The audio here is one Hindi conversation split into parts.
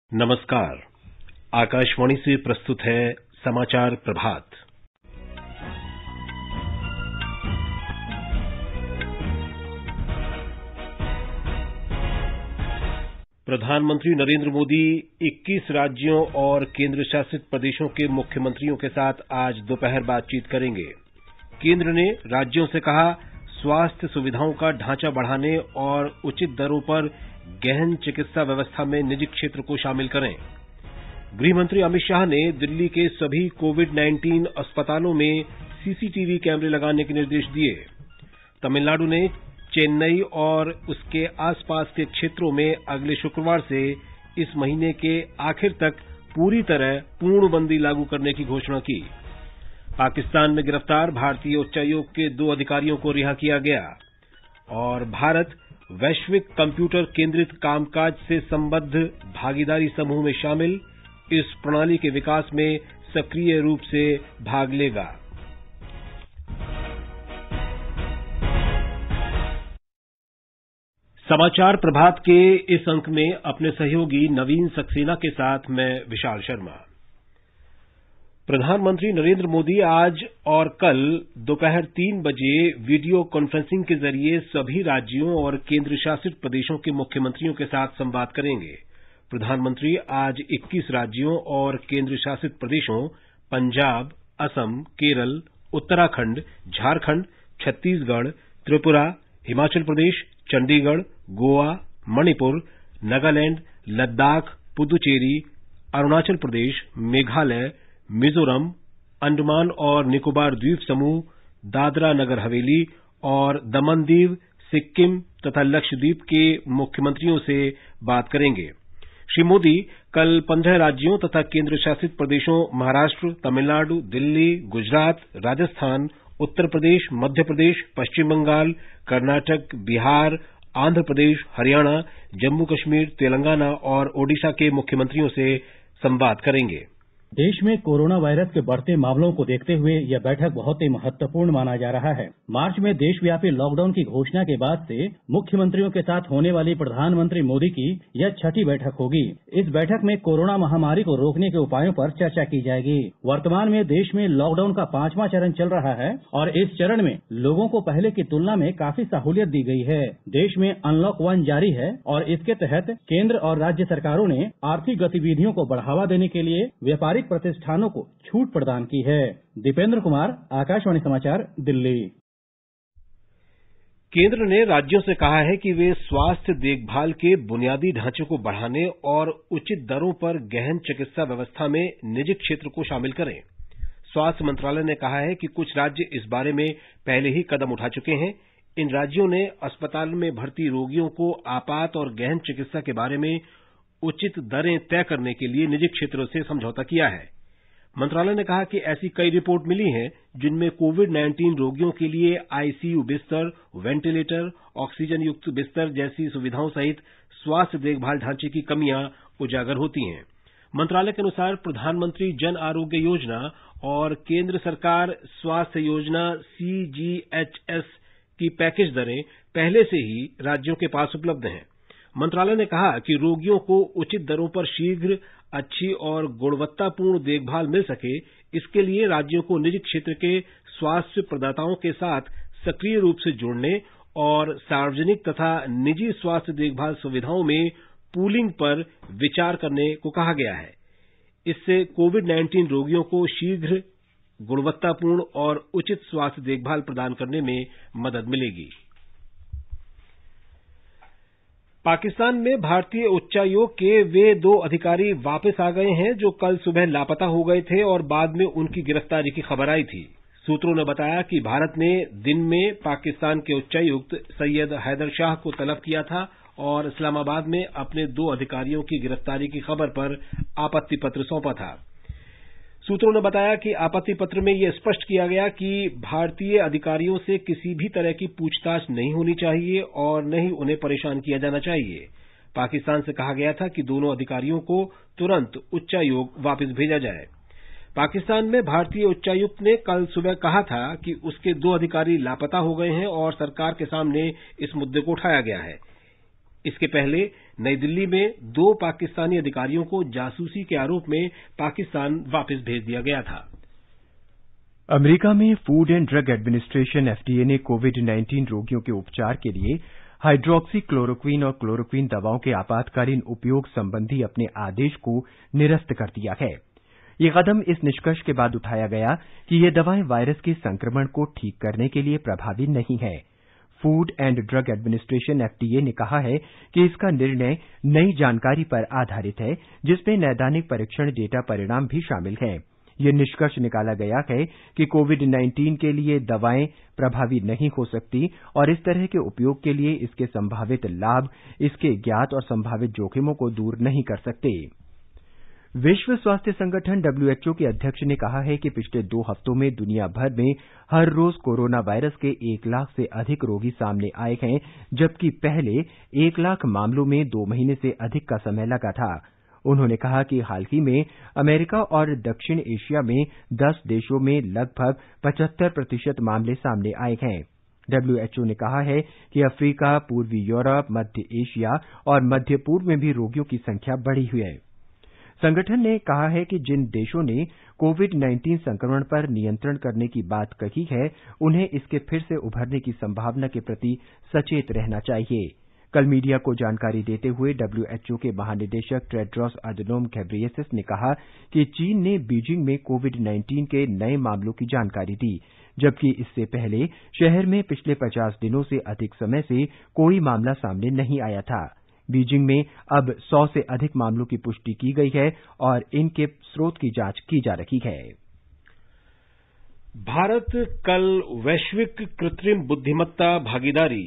नमस्कार। आकाशवाणी से प्रस्तुत है समाचार प्रभात। प्रधानमंत्री नरेंद्र मोदी 21 राज्यों और केंद्र शासित प्रदेशों के मुख्यमंत्रियों के साथ आज दोपहर बातचीत करेंगे। केंद्र ने राज्यों से कहा, स्वास्थ्य सुविधाओं का ढांचा बढ़ाने और उचित दरों पर गहन चिकित्सा व्यवस्था में निजी क्षेत्र को शामिल करें। गृहमंत्री अमित शाह ने दिल्ली के सभी कोविड-19 अस्पतालों में सीसीटीवी कैमरे लगाने के निर्देश दिए। तमिलनाडु ने चेन्नई और उसके आसपास के क्षेत्रों में अगले शुक्रवार से इस महीने के आखिर तक पूरी तरह पूर्णबंदी लागू करने की घोषणा की। पाकिस्तान में गिरफ्तार भारतीय उच्चायोग के 2 अधिकारियों को रिहा किया गया। और भारत वैश्विक कंप्यूटर केंद्रित कामकाज से संबद्ध भागीदारी समूह में शामिल, इस प्रणाली के विकास में सक्रिय रूप से भाग लेगा। समाचार प्रभात के इस अंक में अपने सहयोगी नवीन सक्सेना के साथ मैं विशाल शर्मा। प्रधानमंत्री नरेंद्र मोदी आज और कल दोपहर 3 बजे वीडियो कॉन्फ्रेंसिंग के जरिए सभी राज्यों और केंद्र शासित प्रदेशों के मुख्यमंत्रियों के साथ संवाद करेंगे। प्रधानमंत्री आज 21 राज्यों और केंद्र शासित प्रदेशों पंजाब, असम, केरल, उत्तराखंड, झारखंड, छत्तीसगढ़, त्रिपुरा, हिमाचल प्रदेश, चंडीगढ़, गोवा, मणिपुर, नागालैंड, लद्दाख, पुदुचेरी, अरुणाचल प्रदेश, मेघालय, मिजोरम, अंडमान और निकोबार द्वीप समूह, दादरा नगर हवेली और दमन दीव, सिक्किम तथा लक्षद्वीप के मुख्यमंत्रियों से बात करेंगे। श्री मोदी कल 15 राज्यों तथा केंद्र शासित प्रदेशों महाराष्ट्र, तमिलनाडु, दिल्ली, गुजरात, राजस्थान, उत्तर प्रदेश, मध्य प्रदेश, पश्चिम बंगाल, कर्नाटक, बिहार, आंध्र प्रदेश, हरियाणा, जम्मू कश्मीर, तेलंगाना और ओडिशा के मुख्यमंत्रियों से संवाद करेंगे। देश में कोरोना वायरस के बढ़ते मामलों को देखते हुए यह बैठक बहुत ही महत्वपूर्ण माना जा रहा है। मार्च में देशव्यापी लॉकडाउन की घोषणा के बाद से मुख्यमंत्रियों के साथ होने वाली प्रधानमंत्री मोदी की यह 6ठी बैठक होगी। इस बैठक में कोरोना महामारी को रोकने के उपायों पर चर्चा की जाएगी। वर्तमान में देश में लॉकडाउन का 5वां चरण चल रहा है और इस चरण में लोगों को पहले की तुलना में काफी सहूलियत दी गई है। देश में अनलॉक 1 जारी है और इसके तहत केंद्र और राज्य सरकारों ने आर्थिक गतिविधियों को बढ़ावा देने के लिए व्यापारिक प्रतिष्ठानों को छूट प्रदान की है। दीपेंद्र कुमार, आकाशवाणी समाचार, दिल्ली। केंद्र ने राज्यों से कहा है कि वे स्वास्थ्य देखभाल के बुनियादी ढांचे को बढ़ाने और उचित दरों पर गहन चिकित्सा व्यवस्था में निजी क्षेत्र को शामिल करें। स्वास्थ्य मंत्रालय ने कहा है कि कुछ राज्य इस बारे में पहले ही कदम उठा चुके हैं। इन राज्यों ने अस्पताल में भर्ती रोगियों को आपात और गहन चिकित्सा के बारे में उचित दरें तय करने के लिए निजी क्षेत्रों से समझौता किया है। मंत्रालय ने कहा कि ऐसी कई रिपोर्ट मिली हैं जिनमें कोविड-19 रोगियों के लिए आईसीयू बिस्तर, वेंटिलेटर, ऑक्सीजन युक्त बिस्तर जैसी सुविधाओं सहित स्वास्थ्य देखभाल ढांचे की कमियां उजागर होती हैं। मंत्रालय के अनुसार प्रधानमंत्री जन आरोग्य योजना और केंद्र सरकार स्वास्थ्य योजना सीजीएचएस की पैकेज दरें पहले से ही राज्यों के पास उपलब्ध हैं। मंत्रालय ने कहा कि रोगियों को उचित दरों पर शीघ्र, अच्छी और गुणवत्तापूर्ण देखभाल मिल सके, इसके लिए राज्यों को निजी क्षेत्र के स्वास्थ्य प्रदाताओं के साथ सक्रिय रूप से जुड़ने और सार्वजनिक तथा निजी स्वास्थ्य देखभाल सुविधाओं में पूलिंग पर विचार करने को कहा गया है। इससे कोविड-19 रोगियों को शीघ्र, गुणवत्तापूर्ण और उचित स्वास्थ्य देखभाल प्रदान करने में मदद मिलेगी। पाकिस्तान में भारतीय उच्चायोग के वे 2 अधिकारी वापस आ गए हैं जो कल सुबह लापता हो गए थे और बाद में उनकी गिरफ्तारी की खबर आई थी। सूत्रों ने बताया कि भारत ने दिन में पाकिस्तान के उच्चायुक्त सैयद हैदर शाह को तलब किया था और इस्लामाबाद में अपने 2 अधिकारियों की गिरफ्तारी की खबर पर आपत्ति पत्र सौंपा था। सूत्रों ने बताया कि आपत्ति पत्र में यह स्पष्ट किया गया कि भारतीय अधिकारियों से किसी भी तरह की पूछताछ नहीं होनी चाहिए और न ही उन्हें परेशान किया जाना चाहिए। पाकिस्तान से कहा गया था कि दोनों अधिकारियों को तुरंत उच्चायोग वापस भेजा जाए। पाकिस्तान में भारतीय उच्चायुक्त ने कल सुबह कहा था कि उसके 2 अधिकारी लापता हो गए हैं और सरकार के सामने इस मुद्दे को उठाया गया है। इसके पहले नई दिल्ली में 2 पाकिस्तानी अधिकारियों को जासूसी के आरोप में पाकिस्तान वापस भेज दिया गया था। अमेरिका में food and drug administration FDA ने कोविड-19 रोगियों के उपचार के लिए हाइड्रोक्सी क्लोरोक्विन और क्लोरोक्विन दवाओं के आपातकालीन उपयोग संबंधी अपने आदेश को निरस्त कर दिया है। ये कदम इस निष्कर्ष के बाद उठाया गया कि ये दवाएं वायरस के संक्रमण को ठीक करने के लिए प्रभावी नहीं है। Food and drug administration FDA ने कहा है कि इसका निर्णय नई जानकारी पर आधारित है, जिसमें नैदानिक परीक्षण डेटा परिणाम भी शामिल हैं। ये निष्कर्ष निकाला गया है कि कोविड-19 के लिए दवाएं प्रभावी नहीं हो सकती और इस तरह के उपयोग के लिए इसके संभावित लाभ इसके ज्ञात और संभावित जोखिमों को दूर नहीं कर सकते। विश्व स्वास्थ्य संगठन डब्ल्यूएचओ के अध्यक्ष ने कहा है कि पिछले 2 हफ्तों में दुनिया भर में हर रोज कोरोना वायरस के 1 लाख से अधिक रोगी सामने आए हैं, जबकि पहले 1 लाख मामलों में 2 महीने से अधिक का समय लगा था। उन्होंने कहा कि हाल ही में अमेरिका और दक्षिण एशिया में 10 देशों में लगभग 75% मामले सामने आए हैं। डब्ल्यूएचओ ने कहा है कि अफ्रीका, पूर्वी यूरोप, मध्य एशिया और मध्य पूर्व में भी रोगियों की संख्या बढ़ी हुई है। संगठन ने कहा है कि जिन देशों ने कोविड-19 संक्रमण पर नियंत्रण करने की बात कही है, उन्हें इसके फिर से उभरने की संभावना के प्रति सचेत रहना चाहिए। कल मीडिया को जानकारी देते हुए डब्ल्यूएचओ के महानिदेशक टेड्रोस अधनोम घेब्रेयेसस ने कहा कि चीन ने बीजिंग में कोविड-19 के नए मामलों की जानकारी दी, जबकि इससे पहले शहर में पिछले 50 दिनों से अधिक समय से कोई मामला सामने नहीं आया था। बीजिंग में अब 100 से अधिक मामलों की पुष्टि की गई है और इनके स्रोत की जांच की जा रही है। भारत कल वैश्विक कृत्रिम बुद्धिमत्ता भागीदारी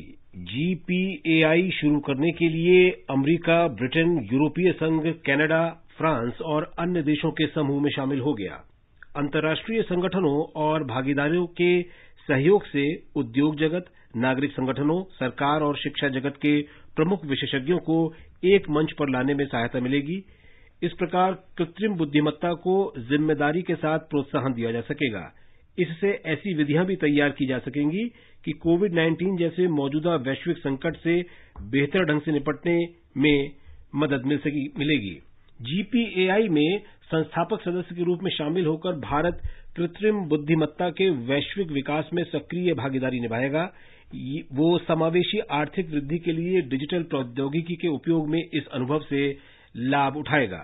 GPAI शुरू करने के लिए अमेरिका, ब्रिटेन, यूरोपीय संघ, कनाडा, फ्रांस और अन्य देशों के समूह में शामिल हो गया। अंतर्राष्ट्रीय संगठनों और भागीदारों के सहयोग से उद्योग जगत, नागरिक संगठनों, सरकार और शिक्षा जगत के प्रमुख विशेषज्ञों को एक मंच पर लाने में सहायता मिलेगी। इस प्रकार कृत्रिम बुद्धिमत्ता को जिम्मेदारी के साथ प्रोत्साहन दिया जा सकेगा। इससे ऐसी विधियां भी तैयार की जा सकेंगी कि कोविड-19 जैसे मौजूदा वैश्विक संकट से बेहतर ढंग से निपटने में मदद मिलेगी। GPAI में संस्थापक सदस्य के रूप में शामिल होकर भारत कृत्रिम बुद्धिमत्ता के वैश्विक विकास में सक्रिय भागीदारी निभाएगा। वो समावेशी आर्थिक वृद्धि के लिए डिजिटल प्रौद्योगिकी के उपयोग में इस अनुभव से लाभ उठाएगा।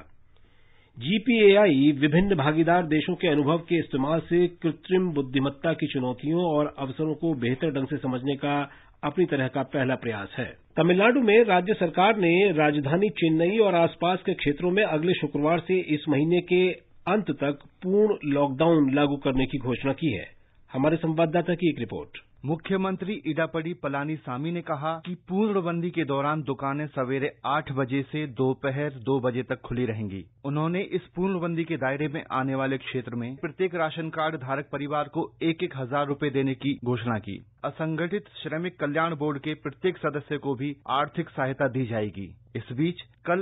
GPAI विभिन्न भागीदार देशों के अनुभव के इस्तेमाल से कृत्रिम बुद्धिमत्ता की चुनौतियों और अवसरों को बेहतर ढंग से समझने का अपनी तरह का पहला प्रयास है। तमिलनाडु में राज्य सरकार ने राजधानी चेन्नई और आसपास के क्षेत्रों में अगले शुक्रवार से इस महीने के अंत तक पूर्ण लॉकडाउन लागू करने की घोषणा की है। हमारे संवाददाता की एक रिपोर्ट। मुख्यमंत्री इडापडी पलानीसामी ने कहा कि पूर्णबंदी के दौरान दुकानें सवेरे 8 बजे से दोपहर 2 बजे तक खुली रहेंगी। उन्होंने इस पूर्णबंदी के दायरे में आने वाले क्षेत्र में प्रत्येक राशन कार्ड धारक परिवार को 1-1 हजार रुपए देने की घोषणा की। असंगठित श्रमिक कल्याण बोर्ड के प्रत्येक सदस्य को भी आर्थिक सहायता दी जाएगी। इस बीच कल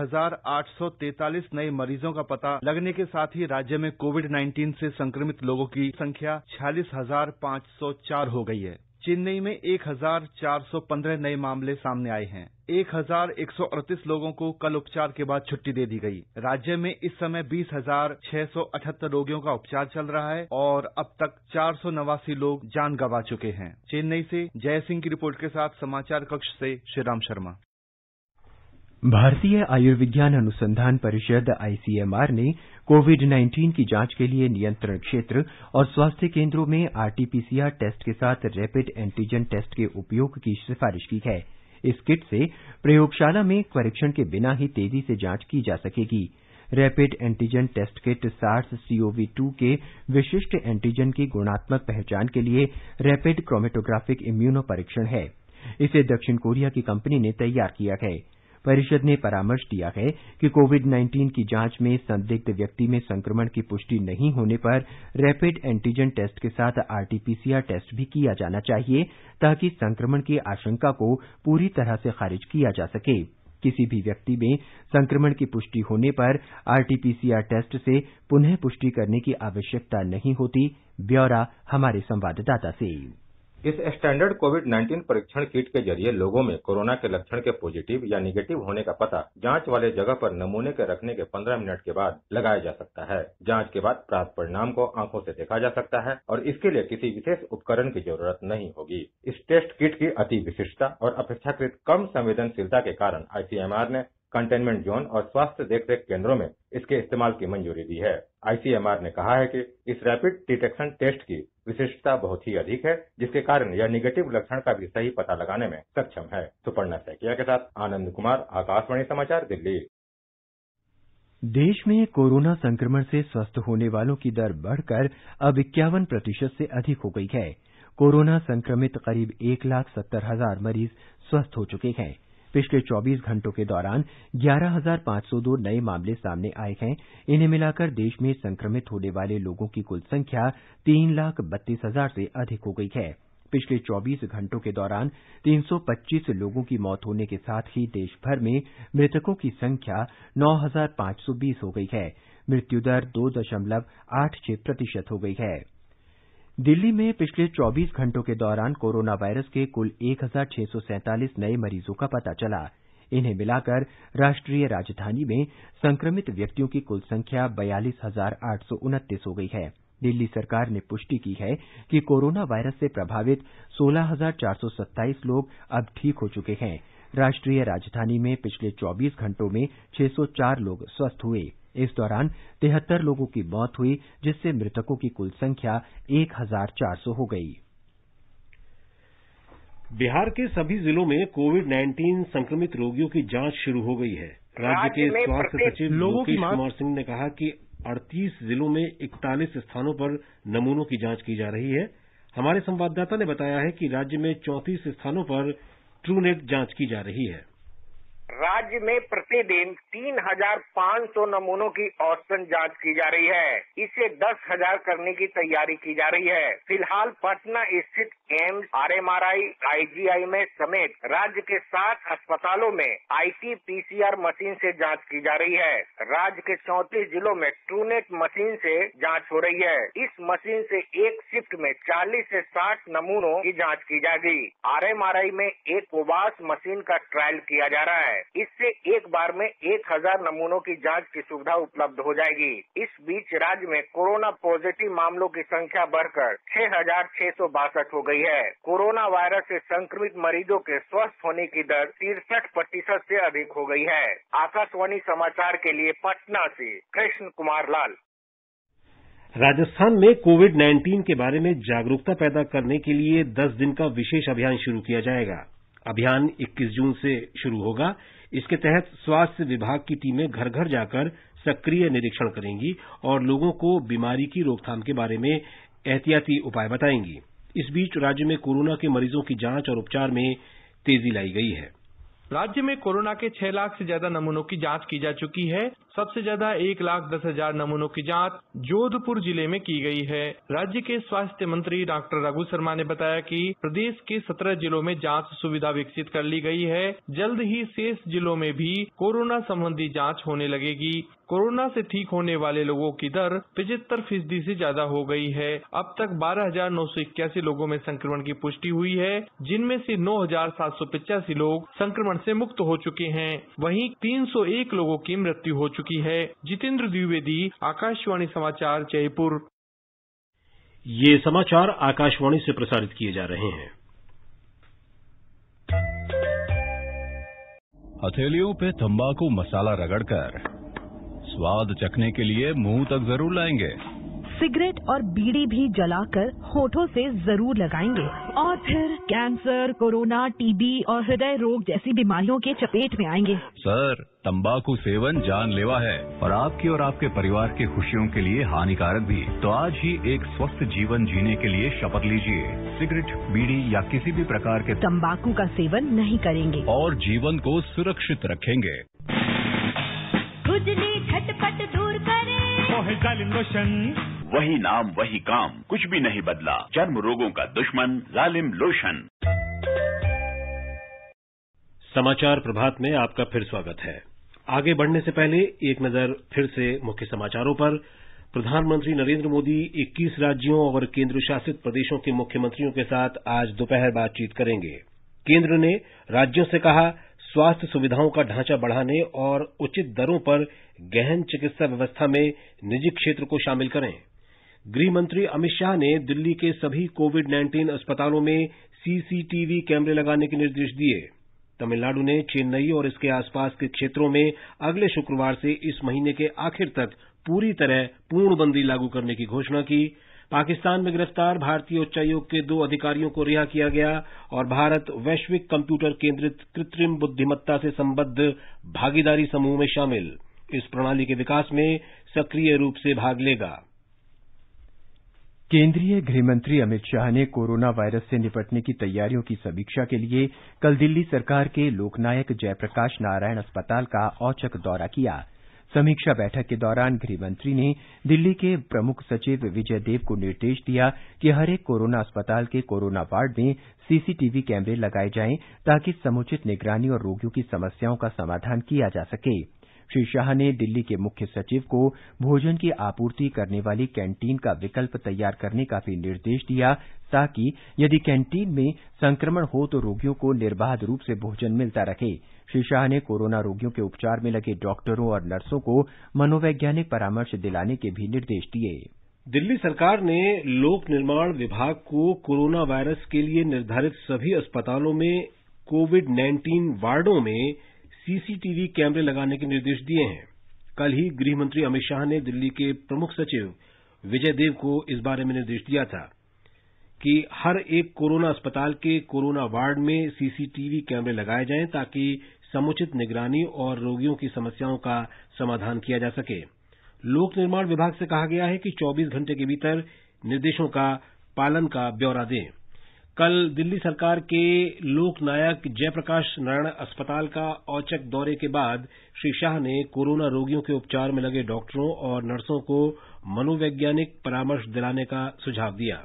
1843 नए मरीजों का पता लगने के साथ ही राज्य में कोविड-19 से संक्रमित लोगों की संख्या 46,504 हो गई है। चेन्नई में 1,415 नए मामले सामने आए हैं। 1,138 लोगों को कल उपचार के बाद छुट्टी दे दी गई। राज्य में इस समय 20,678 रोगियों का उपचार चल रहा है और अब तक 489 लोग जान गंवा चुके हैं। चेन्नई से जय सिंह की रिपोर्ट के साथ समाचार कक्ष से श्रीराम शर्मा। भारतीय आयुर्विज्ञान अनुसंधान परिषद ICMR ने कोविड-19 की जांच के लिए नियंत्रण क्षेत्र और स्वास्थ्य केंद्रों में RT-PCR टेस्ट के साथ रैपिड एंटीजन टेस्ट के उपयोग की सिफारिश की है। इस किट से प्रयोगशाला में परीक्षण के बिना ही तेजी से जांच की जा सकेगी। Rapid antigen test kit SARS-CoV-2 के विशिष्ट एंटीजन की गुणात्मक पहचान के लिए रैपिड क्रोमेटोग्राफिक इम्यूनो परीक्षण है। इसे दक्षिण कोरिया की कंपनी ने तैयार किया है। परिषद ने परामर्श दिया है कि कोविड-19 की जांच में संदिग्ध व्यक्ति में संक्रमण की पुष्टि नहीं होने पर रैपिड एंटीजन टेस्ट के साथ RT-PCR टेस्ट भी किया जाना चाहिए, ताकि संक्रमण की आशंका को पूरी तरह से खारिज किया जा सके। किसी भी व्यक्ति में संक्रमण की पुष्टि होने पर RT-PCR टेस्ट से पुनः पुष्टि करने की आवश्यकता नहीं होती। ब्यौरा हमारे संवाददाता से। इस स्टैंडर्ड कोविड-19 परीक्षण किट के जरिए लोगों में कोरोना के लक्षण के पॉजिटिव या निगेटिव होने का पता जांच वाले जगह पर नमूने के रखने के 15 मिनट के बाद लगाया जा सकता है। जांच के बाद प्राप्त परिणाम को आंखों से देखा जा सकता है और इसके लिए किसी विशेष उपकरण की जरूरत नहीं होगी। इस टेस्ट किट की अति विशिष्टता और अपेक्षाकृत कम संवेदनशीलता के कारण आईसीएमआर ने कंटेनमेंट जोन और स्वास्थ्य देखरेख केंद्रों में इसके इस्तेमाल की मंजूरी दी है। आईसीएमआर ने कहा है कि इस रैपिड डिटेक्शन टेस्ट की विशिष्टता बहुत ही अधिक है, जिसके कारण यह निगेटिव लक्षण का भी सही पता लगाने में सक्षम है। सुपर्णा सैकिया के साथ आनंद कुमार, आकाशवाणी समाचार, दिल्ली। देश में कोरोना संक्रमण से स्वस्थ होने वालों की दर बढ़कर अब 51% से अधिक हो गई है। कोरोना संक्रमित करीब 1,70,000 मरीज स्वस्थ हो चुके हैं। पिछले 24 घंटों के दौरान 11,502 नए मामले सामने आए हैं। इन्हें मिलाकर देश में संक्रमित होने वाले लोगों की कुल संख्या 3,32,000 से अधिक हो गई है। पिछले 24 घंटों के दौरान 325 लोगों की मौत होने के साथ ही देश भर में मृतकों की संख्या 9,520 हो गई है। मृत्यु दर 2.86% हो गई है। दिल्ली में पिछले 24 घंटों के दौरान कोरोना वायरस के कुल 1,647 नए मरीजों का पता चला। इन्हें मिलाकर राष्ट्रीय राजधानी में संक्रमित व्यक्तियों की कुल संख्या 42,829 हो गई है। दिल्ली सरकार ने पुष्टि की है कि कोरोना वायरस से प्रभावित 16,427 लोग अब ठीक हो चुके हैं। राष्ट्रीय राजधानी में पिछले 24 घंटों में 604 लोग स्वस्थ हुए। इस दौरान 73 लोगों की मौत हुई, जिससे मृतकों की कुल संख्या 1,400 हो गई। बिहार के सभी जिलों में कोविड-19 संक्रमित रोगियों की जांच शुरू हो गई है। राज्य के स्वास्थ्य सचिव लोकेश कुमार सिंह ने कहा कि 38 जिलों में 41 स्थानों पर नमूनों की जांच की जा रही है। हमारे संवाददाता ने बताया है कि राज्य में 34 स्थानों पर ट्रूनेट जांच की जा रही है। राज्य में प्रतिदिन 3,500 नमूनों की औसतन जांच की जा रही है। इसे 10,000 करने की तैयारी की जा रही है। फिलहाल पटना स्थित एम्स, आरएमआरआई, आईजीआई में समेत राज्य के 7 अस्पतालों में आरटी-पीसीआर मशीन से जांच की जा रही है। राज्य के 34 जिलों में ट्रूनेट मशीन से जांच हो रही है। इस मशीन से एक शिफ्ट में 40 से 60 नमूनों की जांच की जाएगी। आरएमआरआई में एक कोवास मशीन का ट्रायल किया जा रहा है। इससे एक बार में 1,000 नमूनों की जांच की सुविधा उपलब्ध हो जाएगी। इस बीच राज्य में कोरोना पॉजिटिव मामलों की संख्या बढ़कर 6,662 हो गई है। कोरोना वायरस से संक्रमित मरीजों के स्वस्थ होने की दर 63% से अधिक हो गई है। आकाशवाणी समाचार के लिए पटना से कृष्ण कुमार लाल। राजस्थान में कोविड-19 के बारे में जागरूकता पैदा करने के लिए 10 दिन का विशेष अभियान शुरू किया जाएगा। अभियान 21 जून से शुरू होगा। इसके तहत स्वास्थ्य विभाग की टीमें घर घर जाकर सक्रिय निरीक्षण करेंगी और लोगों को बीमारी की रोकथाम के बारे में एहतियाती उपाय बताएंगी। इस बीच राज्य में कोरोना के मरीजों की जांच और उपचार में तेजी लाई गई है। राज्य में कोरोना के 6 लाख से ज्यादा नमूनों की जांच की जा चुकी है। सबसे ज्यादा 1,10,000 नमूनों की जांच जोधपुर जिले में की गई है। राज्य के स्वास्थ्य मंत्री डॉक्टर रघु शर्मा ने बताया कि प्रदेश के 17 जिलों में जांच सुविधा विकसित कर ली गई है। जल्द ही शेष जिलों में भी कोरोना संबंधी जांच होने लगेगी। कोरोना से ठीक होने वाले लोगों की दर 75% से ज्यादा हो गई है। अब तक 12,981 लोगों में संक्रमण की पुष्टि हुई है, जिनमें से 9,785 लोग संक्रमण से मुक्त हो चुके हैं। वहीं 301 लोगों की मृत्यु हो चुकी है। जितेंद्र द्विवेदी, आकाशवाणी समाचार, जयपुर। ये समाचार आकाशवाणी से प्रसारित किए जा रहे हैं। हथेलियों पे तंबाकू मसाला रगड़कर स्वाद चखने के लिए मुंह तक जरूर लाएंगे। सिगरेट और बीड़ी भी जलाकर होठों से जरूर लगाएंगे और फिर कैंसर, कोरोना, टीबी और हृदय रोग जैसी बीमारियों के चपेट में आएंगे। सर, तंबाकू सेवन जानलेवा है और आपकी और आपके परिवार की खुशियों के लिए हानिकारक भी। तो आज ही एक स्वस्थ जीवन जीने के लिए शपथ लीजिए। सिगरेट, बीड़ी या किसी भी प्रकार के तंबाकू का सेवन नहीं करेंगे और जीवन को सुरक्षित रखेंगे। खुजली झटपट दूर करे जालिम लोशन, वही नाम वही काम, कुछ भी नहीं बदला। चर्म रोगों का दुश्मन जालिम लोशन। समाचार प्रभात में आपका फिर स्वागत है। आगे बढ़ने से पहले एक नजर फिर से मुख्य समाचारों पर। प्रधानमंत्री नरेंद्र मोदी 21 राज्यों और केंद्र शासित प्रदेशों के मुख्यमंत्रियों के साथ आज दोपहर बातचीत करेंगे। केंद्र ने राज्यों से कहा, स्वास्थ्य सुविधाओं का ढांचा बढ़ाने और उचित दरों पर गहन चिकित्सा व्यवस्था में निजी क्षेत्र को शामिल करें। गृह मंत्री अमित शाह ने दिल्ली के सभी कोविड-19 अस्पतालों में सीसीटीवी कैमरे लगाने के निर्देश दिए। तमिलनाडु ने चेन्नई और इसके आसपास के क्षेत्रों में अगले शुक्रवार से इस महीने के आखिर तक पूरी तरह पूर्णबंदी लागू करने की घोषणा की। पाकिस्तान में गिरफ्तार भारतीय उच्चायोग के 2 अधिकारियों को रिहा किया गया और भारत वैश्विक कंप्यूटर केंद्रित कृत्रिम बुद्धिमत्ता से संबद्ध भागीदारी समूह में शामिल। इस प्रणाली के विकास में सक्रिय रूप से भाग लेगा। केंद्रीय गृहमंत्री अमित शाह ने कोरोना वायरस से निपटने की तैयारियों की समीक्षा के लिए कल दिल्ली सरकार के लोकनायक जयप्रकाश नारायण अस्पताल का औचक दौरा किया। समीक्षा बैठक के दौरान गृहमंत्री ने दिल्ली के प्रमुख सचिव विजय देव को निर्देश दिया कि हर एक कोरोना अस्पताल के कोरोना वार्ड में सीसीटीवी कैमरे लगाए जाएं ताकि समुचित निगरानी और रोगियों की समस्याओं का समाधान किया जा सके। श्री शाह ने दिल्ली के मुख्य सचिव को भोजन की आपूर्ति करने वाली कैंटीन का विकल्प तैयार करने का भी निर्देश दिया ताकि यदि कैंटीन में संक्रमण हो तो रोगियों को निर्बाध रूप से भोजन मिलता रहे। श्री शाह ने कोरोना रोगियों के उपचार में लगे डॉक्टरों और नर्सों को मनोवैज्ञानिक परामर्श दिलाने के भी निर्देश दिए। दिल्ली सरकार ने लोक निर्माण विभाग को कोरोना वायरस के लिए निर्धारित सभी अस्पतालों में कोविड-19 वार्डों में सीसीटीवी कैमरे लगाने के निर्देश दिए हैं। कल ही गृह मंत्री अमित शाह ने दिल्ली के प्रमुख सचिव विजय देव को इस बारे में निर्देश दिया था कि हर एक कोरोना अस्पताल के कोरोना वार्ड में सीसीटीवी कैमरे लगाए जाएं ताकि समुचित निगरानी और रोगियों की समस्याओं का समाधान किया जा सके। लोक निर्माण विभाग से कहा गया है कि 24 घंटे के भीतर निर्देशों का पालन का ब्यौरा दें। कल दिल्ली सरकार के लोकनायक जयप्रकाश नारायण अस्पताल का औचक दौरे के बाद श्री शाह ने कोरोना रोगियों के उपचार में लगे डॉक्टरों और नर्सों को मनोवैज्ञानिक परामर्श दिलाने का सुझाव दिया।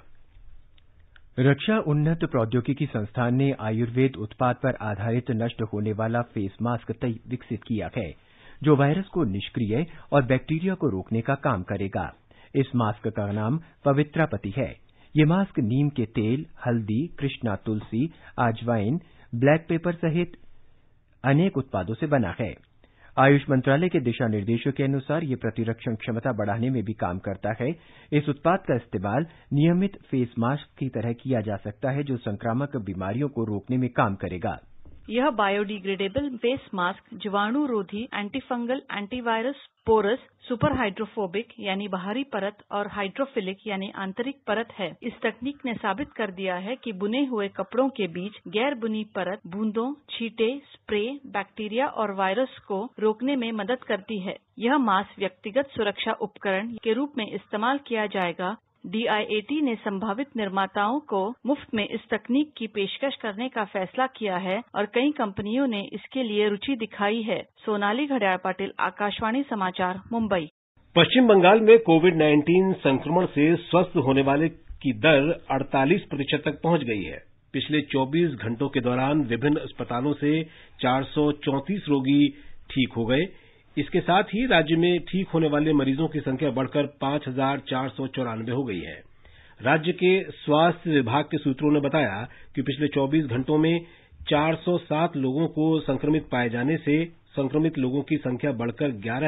रक्षा उन्नत प्रौद्योगिकी संस्थान ने आयुर्वेद उत्पाद पर आधारित नष्ट होने वाला फेस मास्क विकसित किया है जो वायरस को निष्क्रिय और बैक्टीरिया को रोकने का काम करेगा। इस मास्क का नाम पवित्रापति है। ये मास्क नीम के तेल, हल्दी, कृष्णा तुलसी, अजवाइन, ब्लैक पेपर सहित अनेक उत्पादों से बना है। आयुष मंत्रालय के दिशा निर्देशों के अनुसार ये प्रतिरक्षण क्षमता बढ़ाने में भी काम करता है। इस उत्पाद का इस्तेमाल नियमित फेस मास्क की तरह किया जा सकता है जो संक्रामक बीमारियों को रोकने में काम करेगा। यह बायोडिग्रेडेबल फेस मास्क जीवाणु रोधी, antifungal, antivirus, porous, super hydrophobic यानी बाहरी परत और हाइड्रोफिलिक यानी आंतरिक परत है। इस तकनीक ने साबित कर दिया है कि बुने हुए कपड़ों के बीच गैर बुनी परत बूंदों, छींटे, स्प्रे, बैक्टीरिया और वायरस को रोकने में मदद करती है। यह मास्क व्यक्तिगत सुरक्षा उपकरण के रूप में इस्तेमाल किया जाएगा। DIAT ने संभावित निर्माताओं को मुफ्त में इस तकनीक की पेशकश करने का फैसला किया है और कई कंपनियों ने इसके लिए रुचि दिखाई है। सोनाली घड़ियाल पाटिल, आकाशवाणी समाचार, मुंबई। पश्चिम बंगाल में कोविड-19 संक्रमण से स्वस्थ होने वाले की दर 48% तक पहुंच गई है। पिछले 24 घंटों के दौरान विभिन्न अस्पतालों से 434 रोगी ठीक हो गए। इसके साथ ही राज्य में ठीक होने वाले मरीजों की संख्या बढ़कर 5,494 हो गई है। राज्य के स्वास्थ्य विभाग के सूत्रों ने बताया कि पिछले 24 घंटों में 407 लोगों को संक्रमित पाए जाने से संक्रमित लोगों की संख्या बढ़कर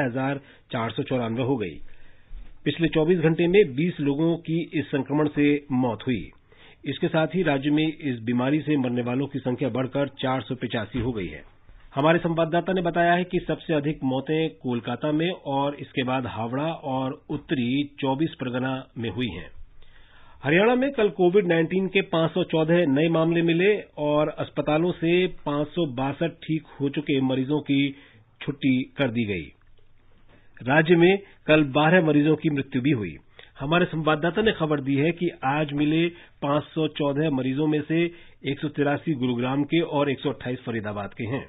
11,494 हो गई। पिछले 24 घंटे में 20 लोगों की इस संक्रमण से मौत हुई। इसके साथ ही राज्य में इस बीमारी से मरने वालों की संख्या बढ़कर 485 हो गई है। हमारे संवाददाता ने बताया है कि सबसे अधिक मौतें कोलकाता में और इसके बाद हावड़ा और उत्तरी 24 परगना में हुई हैं। हरियाणा में कल कोविड-19 के 514 नए मामले मिले और अस्पतालों से 562 ठीक हो चुके मरीजों की छुट्टी कर दी गई। राज्य में कल 12 मरीजों की मृत्यु भी हुई। हमारे संवाददाता ने खबर दी है कि आज मिले 514 मरीजों में से 183 गुरुग्राम के और 128 फरीदाबाद के हैं।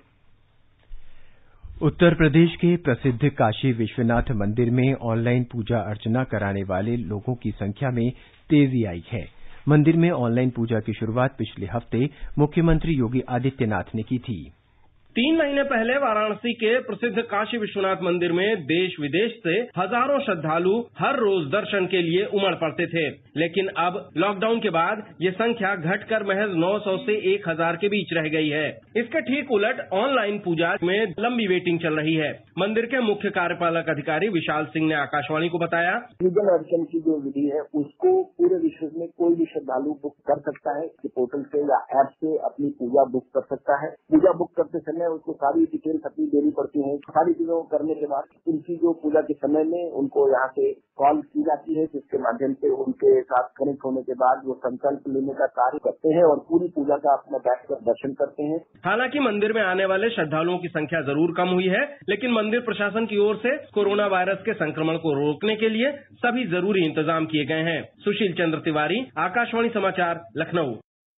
उत्तर प्रदेश के प्रसिद्ध काशी विश्वनाथ मंदिर में ऑनलाइन पूजा अर्चना कराने वाले लोगों की संख्या में तेजी आई है। मंदिर में ऑनलाइन पूजा की शुरुआत पिछले हफ्ते मुख्यमंत्री योगी आदित्यनाथ ने की थी। 3 महीने पहले वाराणसी के प्रसिद्ध काशी विश्वनाथ मंदिर में देश विदेश से हजारों श्रद्धालु हर रोज दर्शन के लिए उमड़ पड़ते थे, लेकिन अब लॉकडाउन के बाद ये संख्या घटकर महज 900 से 1000 के बीच रह गई है। इसके ठीक उलट ऑनलाइन पूजा में लंबी वेटिंग चल रही है। मंदिर के मुख्य कार्यपालक अधिकारी विशाल सिंह ने आकाशवाणी को बताया, लीगल अर्चन की जो विधि है उसको पूरे विश्व में कोई भी श्रद्धालु बुक कर सकता है, पोर्टल से या ऐप से अपनी पूजा बुक कर सकता है। पूजा बुक करते समय उसको सारी डिटेल्स अपनी देनी पड़ती है। सारी चीजों को करने के बाद उनकी जो पूजा के समय में उनको यहाँ से कॉल की जाती है, जिसके माध्यम से उनके साथ कनेक्ट होने के बाद वो संकल्प लेने का कार्य करते हैं और पूरी पूजा का अपना बैठकर दर्शन करते हैं। हालांकि मंदिर में आने वाले श्रद्धालुओं की संख्या जरूर कम हुई है, लेकिन मंदिर प्रशासन की ओर से कोरोना वायरस के संक्रमण को रोकने के लिए सभी जरूरी इंतजाम किए गए हैं। सुशील चंद्र तिवारी, आकाशवाणी समाचार, लखनऊ।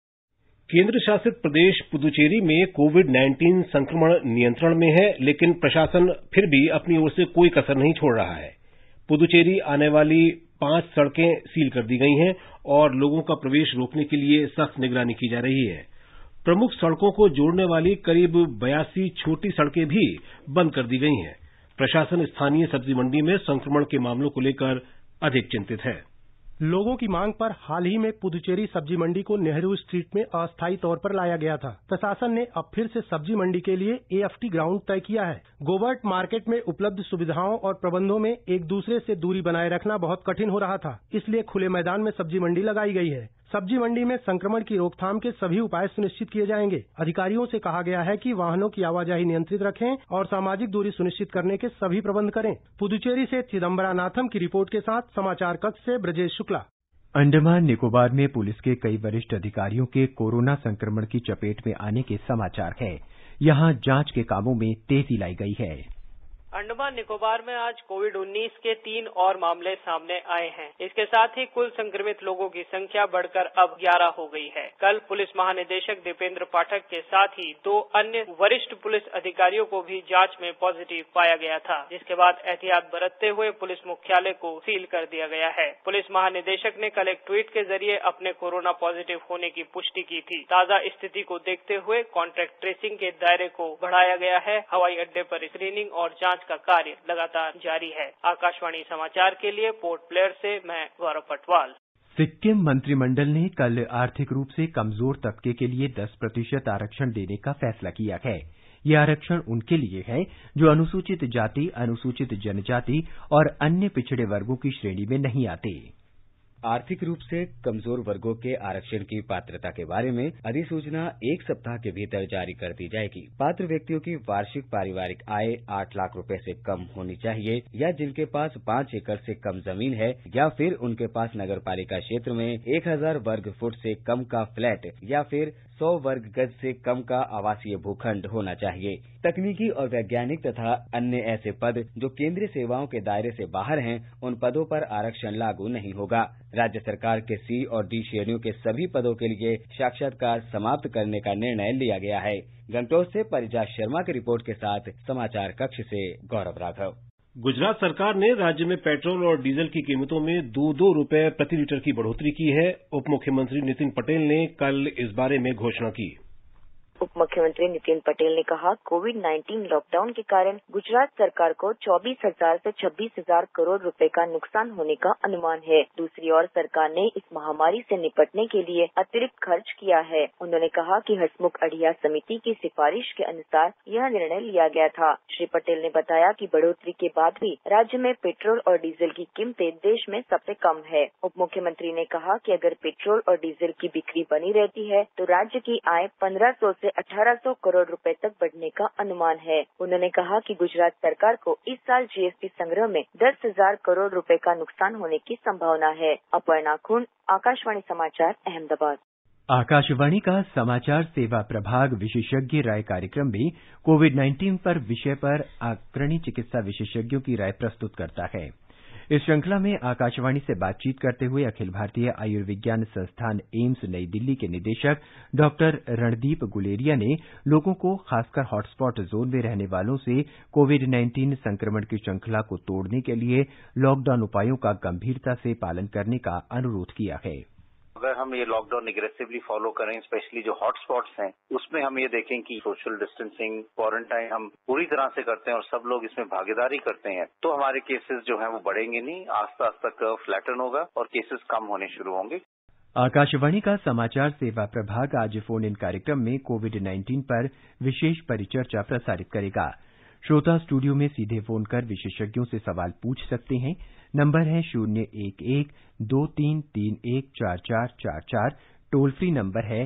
केंद्र शासित प्रदेश पुदुचेरी में कोविड-19 संक्रमण नियंत्रण में है, लेकिन प्रशासन फिर भी अपनी ओर से कोई कसर नहीं छोड़ रहा है। पुदुचेरी आने वाली 5 सड़कें सील कर दी गई हैं और लोगों का प्रवेश रोकने के लिए सख्त निगरानी की जा रही है। प्रमुख सड़कों को जोड़ने वाली करीब 82 छोटी सड़कें भी बंद कर दी गई हैं। प्रशासन स्थानीय सब्जी मंडी में संक्रमण के मामलों को लेकर अधिक चिंतित है। लोगों की मांग पर हाल ही में पुदुचेरी सब्जी मंडी को नेहरू स्ट्रीट में अस्थायी तौर पर लाया गया था। प्रशासन ने अब फिर से सब्जी मंडी के लिए AFT ग्राउंड तय किया है। गोबर्ट मार्केट में उपलब्ध सुविधाओं और प्रबंधों में एक दूसरे से दूरी बनाए रखना बहुत कठिन हो रहा था, इसलिए खुले मैदान में सब्जी मंडी लगाई गई है। सब्जी मंडी में संक्रमण की रोकथाम के सभी उपाय सुनिश्चित किए जाएंगे। अधिकारियों से कहा गया है कि वाहनों की आवाजाही नियंत्रित रखें और सामाजिक दूरी सुनिश्चित करने के सभी प्रबंध करें। पुदुचेरी से चिदम्बरानाथम की रिपोर्ट के साथ समाचार कक्ष से ब्रजेश शुक्ला। अंडमान निकोबार में पुलिस के कई वरिष्ठ अधिकारियों के कोरोना संक्रमण की चपेट में आने के समाचार हैं। यहां जांच के कामों में तेजी लाई गई है। अंडमान निकोबार में आज कोविड-19 के 3 और मामले सामने आए हैं। इसके साथ ही कुल संक्रमित लोगों की संख्या बढ़कर अब 11 हो गई है। कल पुलिस महानिदेशक दीपेंद्र पाठक के साथ ही 2 अन्य वरिष्ठ पुलिस अधिकारियों को भी जांच में पॉजिटिव पाया गया था, जिसके बाद एहतियात बरतते हुए पुलिस मुख्यालय को सील कर दिया गया है। पुलिस महानिदेशक ने कल एक ट्वीट के जरिए अपने कोरोना पॉजिटिव होने की पुष्टि की थी। ताजा स्थिति को देखते हुए कॉन्ट्रैक्ट ट्रेसिंग के दायरे को बढ़ाया गया है। हवाई अड्डे पर स्क्रीनिंग और जांच का कार्य लगातार जारी है। आकाशवाणी समाचार के लिए पोर्ट ब्लेयर से मैं गौरव पटवाल। सिक्किम मंत्रिमंडल ने कल आर्थिक रूप से कमजोर तबके के लिए 10% आरक्षण देने का फैसला किया है। ये आरक्षण उनके लिए है जो अनुसूचित जाति, अनुसूचित जनजाति और अन्य पिछड़े वर्गों की श्रेणी में नहीं आते। आर्थिक रूप से कमजोर वर्गों के आरक्षण की पात्रता के बारे में अधिसूचना 1 सप्ताह के भीतर जारी कर दी जाएगी। पात्र व्यक्तियों की वार्षिक पारिवारिक आय 8 लाख रुपए से कम होनी चाहिए, या जिनके पास 5 एकड़ से कम जमीन है, या फिर उनके पास नगरपालिका क्षेत्र में 1000 वर्ग फुट से कम का फ्लैट या फिर 100 वर्ग गज से कम का आवासीय भूखंड होना चाहिए। तकनीकी और वैज्ञानिक तथा अन्य ऐसे पद जो केंद्रीय सेवाओं के दायरे से बाहर हैं, उन पदों पर आरक्षण लागू नहीं होगा। राज्य सरकार के C और D श्रेणियों के सभी पदों के लिए साक्षात्कार समाप्त करने का निर्णय लिया गया है। गंगटोक से परिजा शर्मा की रिपोर्ट के साथ समाचार कक्ष से गौरव राघव। गुजरात सरकार ने राज्य में पेट्रोल और डीजल की कीमतों में 2-2 रुपए प्रति लीटर की बढ़ोतरी की है। उप मुख्यमंत्री नितिन पटेल ने कल इस बारे में घोषणा की। उप मुख्यमंत्री नितिन पटेल ने कहा, कोविड-19 लॉकडाउन के कारण गुजरात सरकार को 24,000 से 26,000 करोड़ रुपए का नुकसान होने का अनुमान है। दूसरी ओर सरकार ने इस महामारी से निपटने के लिए अतिरिक्त खर्च किया है। उन्होंने कहा कि हसमुख अढ़िया समिति की सिफारिश के अनुसार यह निर्णय लिया गया था। श्री पटेल ने बताया कि बढ़ोतरी के बाद भी राज्य में पेट्रोल और डीजल की कीमतें देश में सबसे कम है। उप मुख्यमंत्री ने कहा कि अगर पेट्रोल और डीजल की बिक्री बनी रहती है तो राज्य की आय 1500 से 1800 करोड़ रुपए तक बढ़ने का अनुमान है। उन्होंने कहा कि गुजरात सरकार को इस साल जीएसटी संग्रह में 10,000 करोड़ रुपए का नुकसान होने की संभावना है। अपर्णा खुन, आकाशवाणी समाचार, अहमदाबाद। आकाशवाणी का समाचार सेवा प्रभाग विशेषज्ञ राय कार्यक्रम में कोविड-19 पर विषय पर अग्रणी चिकित्सा विशेषज्ञों की राय प्रस्तुत करता है। इस श्रृंखला में आकाशवाणी से बातचीत करते हुए अखिल भारतीय आयुर्विज्ञान संस्थान एम्स नई दिल्ली के निदेशक डॉक्टर रणदीप गुलेरिया ने लोगों को, खासकर हॉटस्पॉट जोन में रहने वालों से कोविड-19 संक्रमण की श्रृंखला को तोड़ने के लिए लॉकडाउन उपायों का गंभीरता से पालन करने का अनुरोध किया है। अगर हम ये लॉकडाउन एग्रेसिवली फॉलो करें, स्पेशली जो हॉटस्पॉट्स हैं, उसमें हम ये देखें कि सोशल डिस्टेंसिंग, क्वारंटाइन हम पूरी तरह से करते हैं और सब लोग इसमें भागीदारी करते हैं, तो हमारे केसेस जो हैं वो बढ़ेंगे नहीं, आस्ता आस्ता कर्व फ्लैटन होगा और केसेस कम होने शुरू होंगे। आकाशवाणी का समाचार सेवा प्रभाग आज फोन इन कार्यक्रम में कोविड-19 पर विशेष परिचर्चा प्रसारित करेगा। श्रोता स्टूडियो में सीधे फोन कर विशेषज्ञों से सवाल पूछ सकते हैं। नंबर है 011-2331-4444। टोल फ्री नंबर है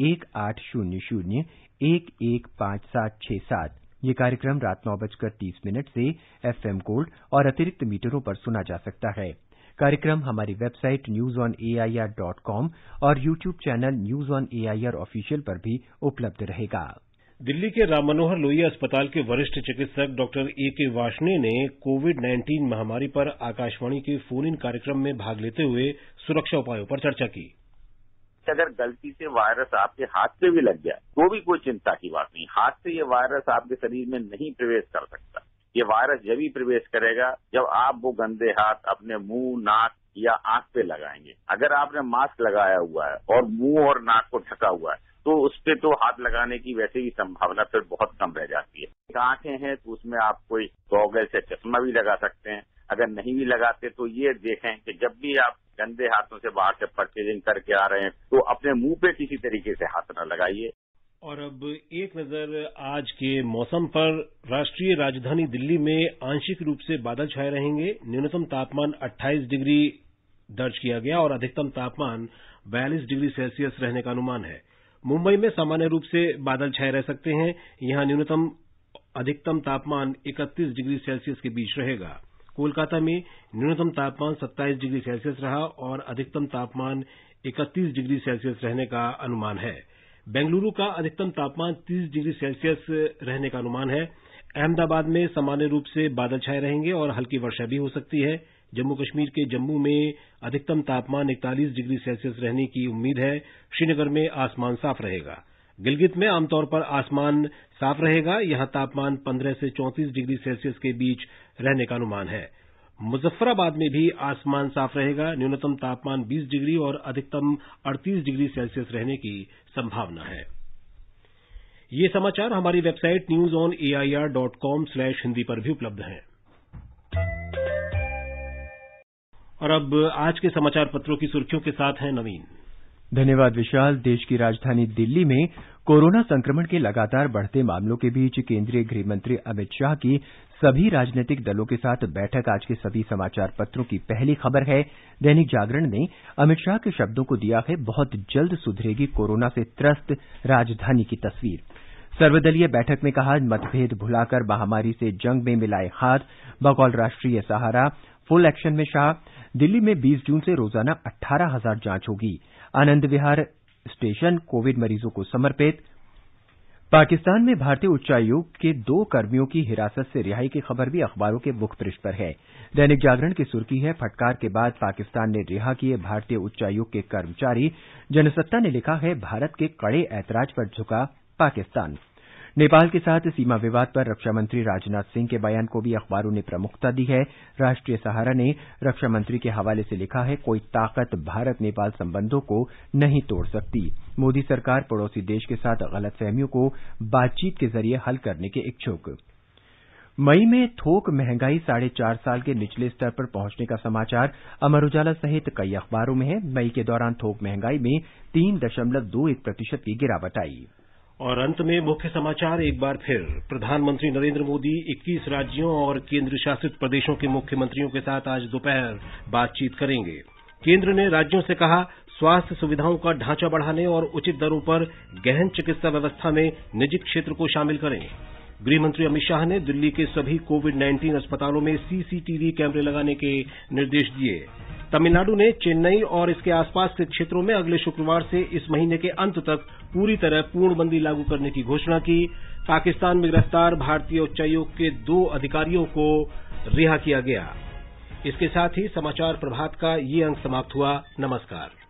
1800-115767। ये कार्यक्रम रात 9:30 से FM गोल्ड और अतिरिक्त मीटरों पर सुना जा सकता है। कार्यक्रम हमारी वेबसाइट newsonair.com और YouTube channel news on AIR official पर भी उपलब्ध रहेगा। दिल्ली के राम मनोहर लोहिया अस्पताल के वरिष्ठ चिकित्सक डॉक्टर A.K. वार्ष्णेय ने कोविड-19 महामारी पर आकाशवाणी के फोन इन कार्यक्रम में भाग लेते हुए सुरक्षा उपायों पर चर्चा की। अगर गलती से वायरस आपके हाथ से भी लग जाए तो भी कोई चिंता की बात नहीं। हाथ से ये वायरस आपके शरीर में नहीं प्रवेश कर सकता। ये वायरस जब ही प्रवेश करेगा जब आप वो गंदे हाथ अपने मुंह, नाक या आंख पे लगाएंगे। अगर आपने मास्क लगाया हुआ है और मुंह और नाक को ढका हुआ है तो उस पे तो हाथ लगाने की वैसे ही संभावना फिर बहुत कम रह जाती है। आंखें हैं तो उसमें आप कोई गॉगल से चश्मा भी लगा सकते हैं। अगर नहीं भी लगाते तो ये देखें कि जब भी आप गंदे हाथों से बाहर से परचेजिंग करके आ रहे हैं तो अपने मुंह पे किसी तरीके से हाथ न लगाइए। और अब एक नजर आज के मौसम पर। राष्ट्रीय राजधानी दिल्ली में आंशिक रूप से बादल छाए रहेंगे। न्यूनतम तापमान 28 डिग्री दर्ज किया गया और अधिकतम तापमान 42 डिग्री सेल्सियस रहने का अनुमान है। मुंबई में सामान्य रूप से बादल छाए रह सकते हैं। यहां न्यूनतम अधिकतम तापमान 31 डिग्री सेल्सियस के बीच रहेगा। कोलकाता में न्यूनतम तापमान 27 डिग्री सेल्सियस रहा और अधिकतम तापमान 31 डिग्री सेल्सियस रहने का अनुमान है। बेंगलुरु का अधिकतम तापमान 30 डिग्री सेल्सियस रहने का अनुमान है। अहमदाबाद में सामान्य रूप से बादल छाए रहेंगे और हल्की वर्षा भी हो सकती है। जम्मू कश्मीर के जम्मू में अधिकतम तापमान 41 डिग्री सेल्सियस रहने की उम्मीद है। श्रीनगर में आसमान साफ रहेगा। गिलगित में आमतौर पर आसमान साफ रहेगा। यहां तापमान 15 से 34 डिग्री सेल्सियस के बीच रहने का अनुमान है। मुजफ्फराबाद में भी आसमान साफ रहेगा। न्यूनतम तापमान 20 डिग्री और अधिकतम 38 डिग्री सेल्सियस रहने की संभावना है। ये समाचार हमारी वेबसाइट newsonair.com/hindi पर भी उपलब्ध हैं। और अब आज के समाचार पत्रों की सुर्खियों के साथ हैं नवीन। धन्यवाद विशाल। देश की राजधानी दिल्ली में कोरोना संक्रमण के लगातार बढ़ते मामलों के बीच केंद्रीय गृह मंत्री अमित शाह की सभी राजनीतिक दलों के साथ बैठक आज के सभी समाचार पत्रों की पहली खबर है। दैनिक जागरण ने अमित शाह के शब्दों को दिया है बहुत जल्द सुधरेगी कोरोना से त्रस्त राजधानी की तस्वीर। सर्वदलीय बैठक में कहा मतभेद भुलाकर महामारी से जंग में मिलाए हाथ। बकौल राष्ट्रीय सहारा फुल एक्शन में शाह। दिल्ली में 20 जून से रोजाना 18,000 जांच होगी। आनंद विहार स्टेशन कोविड मरीजों को समर्पित। पाकिस्तान में भारतीय उच्चायोग के 2 कर्मियों की हिरासत से रिहाई की खबर भी अखबारों के मुख्य पृष्ठ पर है। दैनिक जागरण की सुर्खी है फटकार के बाद पाकिस्तान ने रिहा किए भारतीय उच्चायोग के कर्मचारी। जनसत्ता ने लिखा है भारत के कड़े ऐतराज पर झुका पाकिस्तान। नेपाल के साथ सीमा विवाद पर रक्षा मंत्री राजनाथ सिंह के बयान को भी अखबारों ने प्रमुखता दी है। राष्ट्रीय सहारा ने रक्षा मंत्री के हवाले से लिखा है कोई ताकत भारत नेपाल संबंधों को नहीं तोड़ सकती। मोदी सरकार पड़ोसी देश के साथ गलतफहमियों को बातचीत के जरिए हल करने के इच्छुक। मई में थोक महंगाई 4.5 साल के निचले स्तर पर पहुंचने का समाचार अमर उजाला सहित कई अखबारों में है। मई के दौरान थोक महंगाई में 3.21% की गिरावट आई। और अंत में मुख्य समाचार एक बार फिर। प्रधानमंत्री नरेंद्र मोदी 21 राज्यों और केंद्र शासित प्रदेशों के मुख्यमंत्रियों के साथ आज दोपहर बातचीत करेंगे। केंद्र ने राज्यों से कहा स्वास्थ्य सुविधाओं का ढांचा बढ़ाने और उचित दरों पर गहन चिकित्सा व्यवस्था में निजी क्षेत्र को शामिल करें। गृहमंत्री अमित शाह ने दिल्ली के सभी कोविड-19 अस्पतालों में सीसीटीवी कैमरे लगाने के निर्देश दिए। तमिलनाडु ने चेन्नई और इसके आसपास के क्षेत्रों में अगले शुक्रवार से इस महीने के अंत तक पूरी तरह पूर्णबंदी लागू करने की घोषणा की। पाकिस्तान में गिरफ्तार भारतीय उच्चायोग के 2 अधिकारियों को रिहा किया गया। इसके साथ ही समाचार प्रभात का ये अंक समाप्त हुआ। नमस्कार।